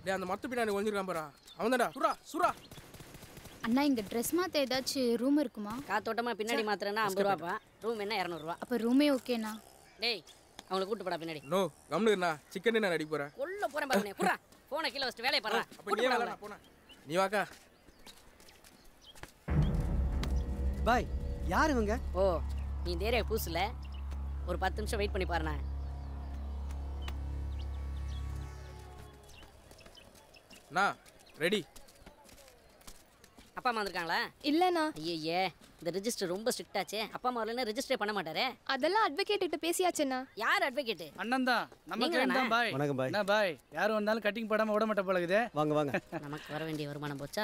டேய் அந்த மரத்து பின்னாடி ஒளிஞ்சிருக்கான் பாரா. அவன்தான்டா. சுரா சுரா. அண்ணா இங்க ட்ரெஸ் மாத்த ஏதாச்சும் ரூம் இருக்குமா? காத்தோட்டமா பின்னாடி மாத்திரன்னா 50 ரூபாப்பா. ரூம் என்ன 200 ரூபா. அப்ப ரூமே ஓகேண்ணா. டேய் அவங்கள கூட்டு போடா பின்னாடி. நோ கம்னுண்ணா சிக்கன் நான் அடிக்க போறேன். கொல்ல போறேன் பாருங்க. குறா போனை கீழ வச்சிட்டு வேலைய பாறா. அப்ப நீ வாடா போடா. நீ வாக்கா. பாய் யார் இவங்க? ஓ நீ இந்த ஏரியா புதுசுல ஒரு 10 நிமிஷம் வெயிட் பண்ணி பாருண்ணா. நான் ரெடி. அப்பா அம்மா வந்திருக்காங்களா? இல்லண்ணா. ஐயே இந்த ரெஜிஸ்டர் ரொம்ப ஸ்ட்ரிக்ட் ஆச்சே. அப்பா அம்மா வரலன்னா ரெஜிஸ்டரே பண்ண மாட்டாரே. அதெல்லாம் அட்வொகேட் கிட்ட பேசியாச்சுண்ணா. யார் அட்வொகேட்? அண்ணன் தான். நம்ம கிளையன்ட் தான் பாய். வணக்கம் பாய். என்ன பாய் யார் வந்தாலும் கட்டிங் போடாம விட மாட்ட போல இருக்குது. வாங்க வாங்க. நமக்கு வர வேண்டிய வருமானம் போச்சா?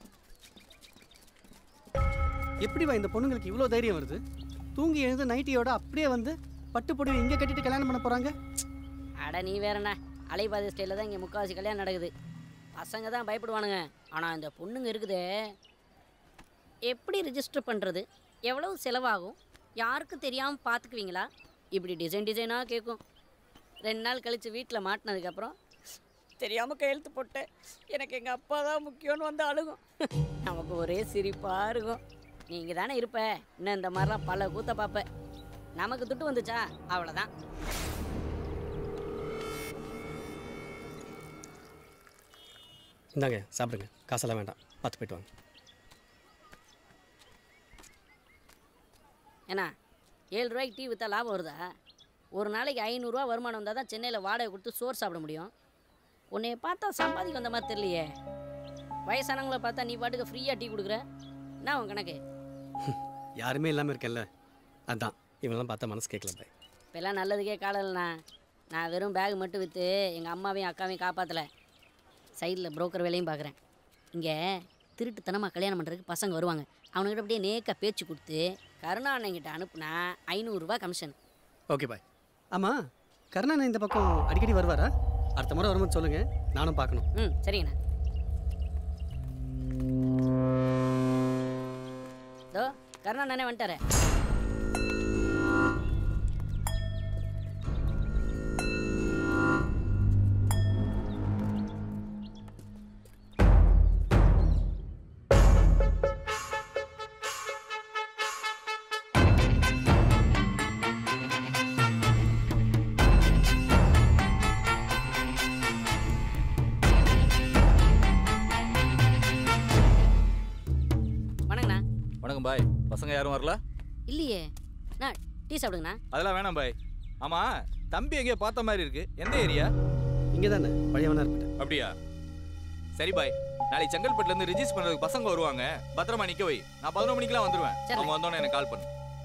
எப்படி பாய் இந்த பொண்ணுங்களுக்கு இவ்வளோ தைரியம் வருது? தூங்கி எழுந்து நைட்டியோட அப்படியே வந்து பட்டு புடவை இங்கே கட்டிட்டு கல்யாணம் பண்ண போறாங்க. அட நீ வேறண்ணா. அலைபாதை ஸ்டைலில் தான் இங்கே முக்கால்வாசி கல்யாணம் நடக்குது. பசங்க தான் பயப்படுவானுங்க. ஆனால் இந்த பொண்ணுங்க இருக்குதே, எப்படி ரிஜிஸ்டர் பண்ணுறது, எவ்வளவு செலவாகும், யாருக்கும் தெரியாமல் பார்த்துக்குவீங்களா, இப்படி டிசைனாக கேட்கும். 2 நாள் கழித்து வீட்டில் மாட்டினதுக்கப்புறம் தெரியாமல் கையெழுத்து போட்டேன், எனக்கு எங்கள் அப்பா தான் முக்கியம்னு வந்து அழுகும். நமக்கு ஒரே சிரிப்பாக இருக்கும். நீங்கள் தானே இருப்ப, இன்னும் இந்த மாதிரிலாம் பல கூத்த பார்ப்பேன். நமக்கு துட்டு வந்துச்சா அவ்வளோதான். இந்தாங்க சாப்பிடுங்க, காசெல்லாம் வேண்டாம், பார்த்து போயிட்டு வாங்க. ஏன்னா 7 ரூபாய்க்கு டீ விற்றா லாபம் வருதா? ஒரு நாளைக்கு 500 ரூபா வருமானம் வந்தால் தான் சென்னையில் வாடகை கொடுத்து சோறு சாப்பிட முடியும். உன்னைய பார்த்தா சம்பாதிக்க வந்த மாதிரி தெரியலையே. வயசானவங்களை பார்த்தா நீ பாட்டுக்கு ஃப்ரீயாக டீ கொடுக்குற. என்ன உன் கணக்கு? யாருமே இல்லாமல் இருக்கேன்ல, அதான் இவங்கெல்லாம் பார்த்தா மனசு கேட்கல பாய். இப்போல்லாம் நல்லதுக்கே காலம்ண்ணா. நான் வெறும் பேக் மட்டும் விற்று எங்கள் அம்மாவையும் அக்காவையும் காப்பாற்றலை. சைடில் புரோக்கர் வேலையும் பார்க்குறேன். இங்கே திருட்டுத்தனமாக கல்யாணம் பண்ணுறதுக்கு பசங்க வருவாங்க. அவனுக்கிட்ட அப்படியே நேக்காக பேச்சு கொடுத்து கருணா அண்ணங்கிட்ட அனுப்புனா 500 ரூபா கமிஷன். Okay bye. ஆமாம், கருணா இந்த பக்கம் அடிக்கடி வருவாரா? அடுத்த முறை வரும்போது சொல்லுங்கள், நானும் பார்க்கணும். ம் சரிங்கண்ணா. இதோ கருணா அண்ணனே வந்துட்டாரே. வணக்கம் பாய். பசங்க யாரும் வரல? இல்லையே. நான் டீ சாப்பிடுங்கண்ணா. அதெல்லாம் வேணாம் பாய். ஆமா தம்பி எங்கேயோ பார்த்த மாதிரி இருக்கு. எந்த ஏரியா? இங்கே தானே, பழையவனா இருப்பேன். அப்படியா? சரி பாய், நாளைக்கு செங்கல்பட்டுல இருந்து ரிஜிஸ்டர் பண்றதுக்கு பசங்க வருவாங்க. பத்திரமா நிக்க வை. நான் 11 மணிக்கெல்லாம் வந்துருவேன். அவங்க வந்தோடனே எனக்கு கால் பண்ணு.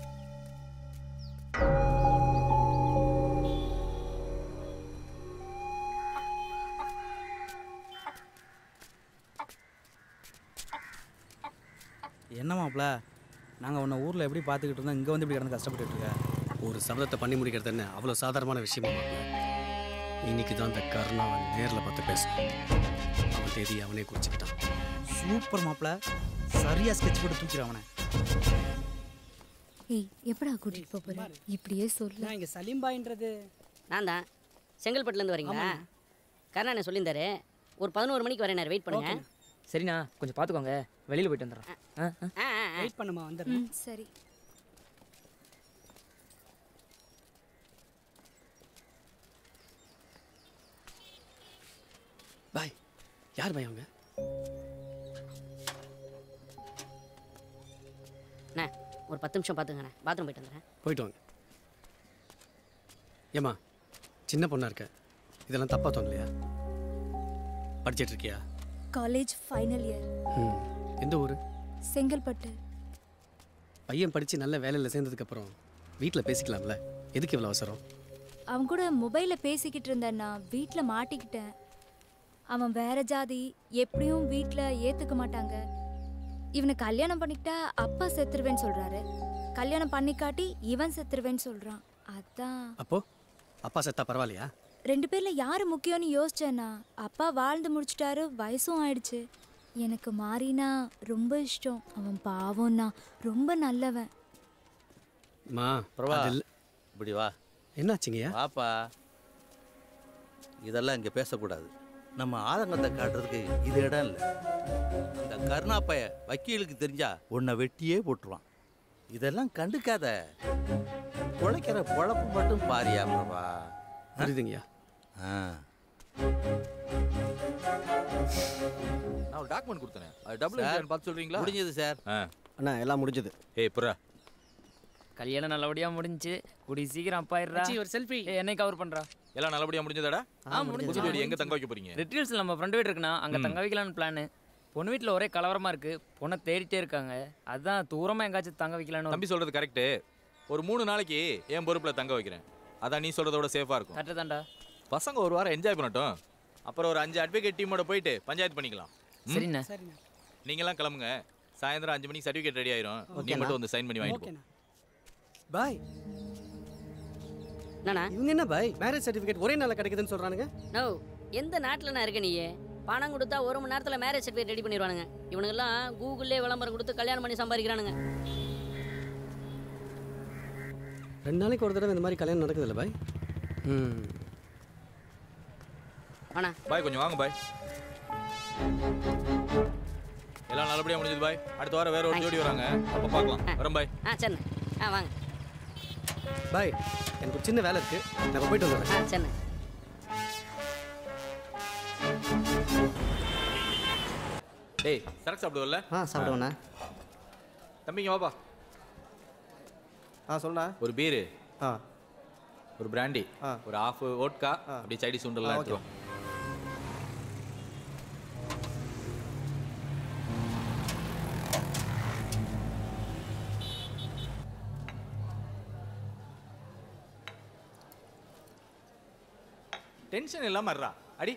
என்ன மாப்பிள, நாங்கள் உன்னை ஊரில் எப்படி பார்த்துக்கிட்டு இருந்தோம், இங்கே வந்து இப்படி கிடந்து கஷ்டப்பட்டு இருக்க. ஒரு சபதத்தை பண்ணி முடிக்கிறது என்ன அவ்வளோ சாதாரணமான விஷயமா? இன்னைக்கு தான் அந்த கருணாவை நேரில் பார்த்து பேசணும். அவன் தேதி அவனே குறிச்சுக்கிட்டான். சூப்பர் மாப்பிள, சரியாக ஸ்கெட்ச் போட்டு தூக்கிடு அவனை. ஏய் எப்படா கூட்டிட்டு போற? இப்படியே சொல்லு. இங்கே சலீம்பாயின்றது நான் தான். செங்கல்பட்டுலேருந்து வரீங்களா? கருணா சொல்லியிருந்தாரு ஒரு 11 மணிக்கு வரேன், வெயிட் பண்ணுங்க. சரிண்ணா, கொஞ்சம் பார்த்துக்கோங்க, வெளியில் போயிட்டு வந்துடுறேன். வெயிட் பண்ணுமா, வந்துடுறேன். சரி. பாய், யார் பாய் அவங்க? அண்ணா ஒரு 10 நிமிஷம் பார்த்துங்கண்ணே, பாத்ரூம் போயிட்டு வந்துடுறேன். போயிட்டு வாங்க. ஏம்மா சின்ன பொண்ணா இருக்க, இதெல்லாம் தப்பா தோணலையா? படிச்சிட்டு இருக்கியா? College final year. எந்த ஊர்? செங்கல்பட்டு. பையன் படித்து நல்ல வேலையில் சேர்ந்ததுக்கப்புறம் வீட்டில் பேசிக்கலாம்ல, எதுக்கு இவ்வளோ அவசரம்? அவன் கூட மொபைலில் பேசிக்கிட்டு இருந்தேன்னா வீட்டில் மாட்டிக்கிட்டேன். அவன் வேற ஜாதி, எப்படியும் வீட்டில் ஏற்றுக்க மாட்டாங்க. இவனை கல்யாணம் பண்ணிக்கிட்டா அப்பா செத்துருவேன்னு சொல்கிறாரு, கல்யாணம் பண்ணிக்காட்டி இவன் செத்துருவேன்னு சொல்கிறான். அதான். அப்போ அப்பா செத்தா பரவாயில்லையா? 2 பேரில் யார் முக்கியம்னு யோசிச்சேன்னா அப்பா வாழ்ந்து முடிச்சிட்டாரு, வயசும் ஆயிடுச்சு. எனக்கு மாறினா ரொம்ப இஷ்டம். அவன் பாவம்னா ரொம்ப நல்லவன். மா பிரபா, இப்படி வா. என்னாச்சுங்கய்யா? வாப்பா. இதெல்லாம் இங்கே பேசக்கூடாது. நம்ம ஆதங்கத்தை காட்டுறதுக்கு இது இடம் இல்லை. அந்த கருணாப்பைய வக்கீலுக்கு தெரிஞ்சா உன்னை வெட்டியே போட்டுருவான். இதெல்லாம் கண்டுக்காத. பொழைக்கிற பொழப்பு மட்டும் பாரியா பிரபா. புரியுதுங்கய்யா. நான் ஒரு டாக்குமெண்ட் கொடுத்தேன். அது டபுள் பார்த்து சொல்றீங்களா? முடிஞ்சது சார். அண்ணா எல்லாம் முடிஞ்சது. ஏய் புறா, கல்யாணம் நல்லபடியா முடிஞ்சு கூடி சீக்கிரம் அப்பாயிடுறா. ஒரு செல்ஃபி என்னை கவர் பண்றா. எல்லாம் நல்லபடியா முடிஞ்சதாடா? முடிஞ்சது. எங்க தங்க வைக்க போறீங்க? ரெட் ஹில்ஸ்ல நம்ம ஃப்ரெண்ட் வீடு இருக்குண்ணா, அங்க தங்க வைக்கலாம்னு பிளான். பொண்ணு வீட்டில் ஒரே கலவரமா இருக்கு, பொண்ணை தேடிட்டே இருக்காங்க. அதான் தூரமா எங்காச்சும் தங்க வைக்கலான்னு. தம்பி சொல்றது கரெக்டு. ஒரு 3 நாளைக்கு என் பொறுப்புல தங்க வைக்கிறேன். அதான் நீ சொல்றதோட சேஃபா இருக்கும். கரெக்டு தான்டா. பசங்க ஒரு வாரம் என்ஜாய் பண்ணட்டும். அப்புறம் ஒரு 5 அட்வொகேட் டீமோட போயிட்டு பஞ்சாயத்து பண்ணிக்கலாம். சரிண்ணா. நீங்களாம் கிளம்புங்க. சாயந்தரம் 5 மணிக்கு சர்டிஃபிகேட் ரெடி ஆயிரும். நீ மட்டும் வந்து சைன் பண்ணி வாங்கிட்டு போ. பாய். என்னண்ணா இவங்க என்ன பாய் மேரேஜ் சர்டிஃபிகேட் ஒரே நாளில் கிடைக்குதுன்னு சொல்றானுங்க? நோ, எந்த நாட்டில் நான் இருக்க நீயே? பணம் கொடுத்தா 1 மணி நேரத்தில் மேரேஜ் சர்டிஃபிகேட் ரெடி பண்ணிடுவானுங்க. இவனுங்கெல்லாம் கூகுள்லே விளம்பரம் கொடுத்து கல்யாணம் பண்ணி சம்பாதிக்கிறானுங்க. 2 நாளைக்கு ஒரு தடவை இந்த மாதிரி கல்யாணம் நடக்குது இல்லை பாய்? ஆனா பாய் கொஞ்சம் வாங்க பாய். எல்லாம் நல்லபடியா முடிஞ்சது பாய். அடுத்த வாரம் வேற ஒரு ஜோடி வராங்க, அப்ப பார்க்கலாம். வரேன் பாய். சரி. வாங்க பாய். எனக்கு ஒரு சின்ன வேலை இருக்கு, நான் போயிட்டு வந்துடுறேன். சரி. டேய் சரக்கு சாப்பிடுவல்ல? சாப்பிடுவேண்ணா. தம்பிங்க வாப்பா. சொல்லுண்ணா. ஒரு பீரு, ஒரு பிராண்டி, ஒரு ½ வோட்கா, அப்படி சைடி சுண்டெல்லாம் எடுத்துரும். டென்ஷன் இல்லாம இருடா. அடி.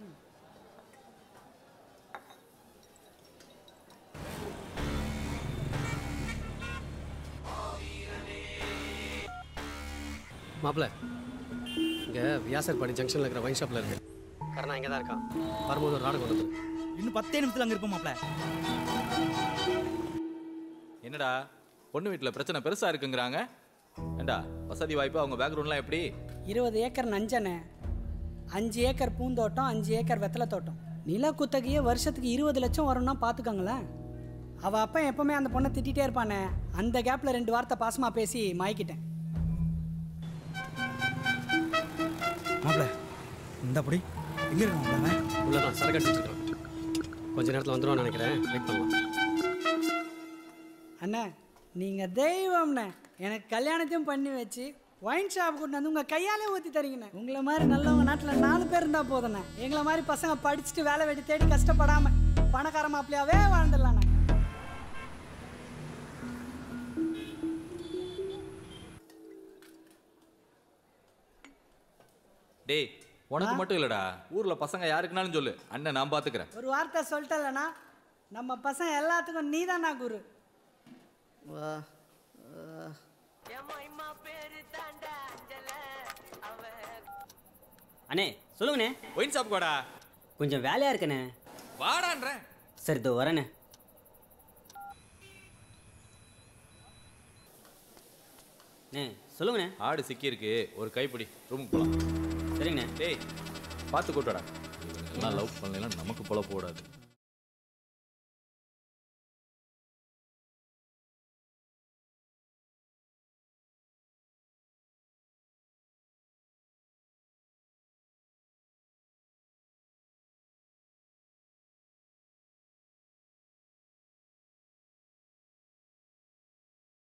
மாப்பிள்ள, இங்கே வியாசர்பாடி ஜங்ஷனில் இருக்கிற ஒயின் ஷாப்பில் இருக்கு. கரணா இங்கே தான் இருக்கான். வரும்போது ஒரு ராடு கொண்டு வந்து. இன்னும் 10 நிமிஷத்தில் அங்கே இருப்போம் மாப்பிள்ள. என்னடா பொண்ணு வீட்டில் பிரச்சனை பெருசா இருக்குங்கிறாங்க? ஏண்டா வசதி வாய்ப்பு அவங்க பேக்ரவுண்ட்லாம் எப்படி? 20 ஏக்கர் நஞ்சனை, 5 ஏக்கர் பூந்தோட்டம், 5 ஏக்கர் வெத்தலை தோட்டம். நில குத்தகையே வருஷத்துக்கு 20 லட்சம் வரும்னா பார்த்துக்கோங்களேன். அவள் அப்பா எப்பவுமே அந்த பொண்ணை திட்டிகிட்டே இருப்பானே, அந்த கேப்பில் 2 வார்த்தை பாசமாக பேசி மாய்க்கிட்டேன். மாப்பிள்ள இந்த அப்படி எங்கே இருக்கோம்? உள்ள நான் சரக்கு அடிச்சுட்டு இருக்கேன். கொஞ்ச நேரத்தில் வந்துடுவான்னு நினைக்கிறேன். வெயிட் பண்ணலாம். அண்ணா நீங்கள் தெய்வம்ண்ணே. எனக்கு கல்யாணத்தையும் பண்ணி வச்சு ஒயின் ஷாப் கொண்டு வந்து உங்கள் கையாலே ஊற்றி தரீங்கண்ணே. உங்களை மாதிரி நல்லவங்க நாட்டில் 4 பேர் இருந்தால் போதுண்ணே. எங்களை மாதிரி பசங்க படிச்சுட்டு வேலை வெட்டி தேடி கஷ்டப்படாமல் பணக்கார மாப்பிள்ளையாவே வாழ்ந்துடலாண்ணே. டேய் உனக்கு மட்டும் இல்லடா, ஊர்ல பசங்க யாருக்குனாலும் சொல்லு, அண்ணன் நான் பாத்துக்கிறேன். ஒரு வார்த்தை சொல்லிட்டலண்ணா, நம்ம பசங்க எல்லாத்துக்கும் நீதானா குரு. அண்ணே சொல்லுங்கண்ணே. ஒயின் ஷாப் வாடா. கொஞ்சம் வேலையா இருக்கண்ணே. வாடான்றேன். சரி இதோ வரேண்ணே. அண்ணே சொல்லுங்கண்ணே. ஆடு சிக்கி இருக்கு, ஒரு கைப்பிடி, ரூமுக்கு போலாம். சரிங்கண்ணே. டேய் பார்த்து கூட்டடா. எல்லாம் லவ் பண்ணலாம், நமக்கு பொழப்பு போடாது.